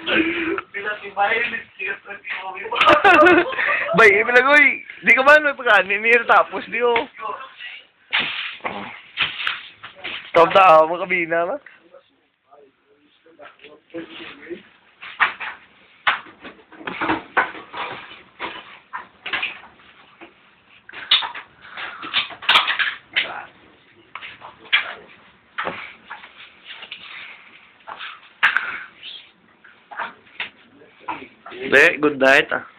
Bay, ibalagoy. Di ka man may pagkaninir tapos di oh. Top tao, makabina ba? Hindi, good night ah.